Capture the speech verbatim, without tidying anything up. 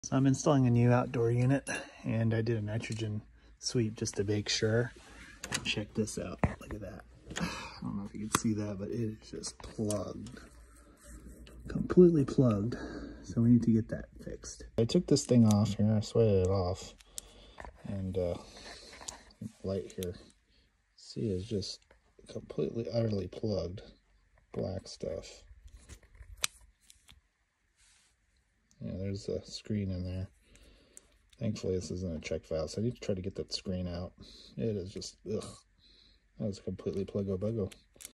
So I'm installing a new outdoor unit, and I did a nitrogen sweep just to make sure. Check this out. Look at that. I don't know if you can see that, but it is just plugged. Completely plugged. So we need to get that fixed. I took this thing off here. I sweated it off. And uh, light here. See, it's just completely, utterly plugged. Black stuff. Yeah, there's a screen in there. Thankfully, this isn't a check valve, so I need to try to get that screen out. It is just, ugh. That was completely pluggo buggo.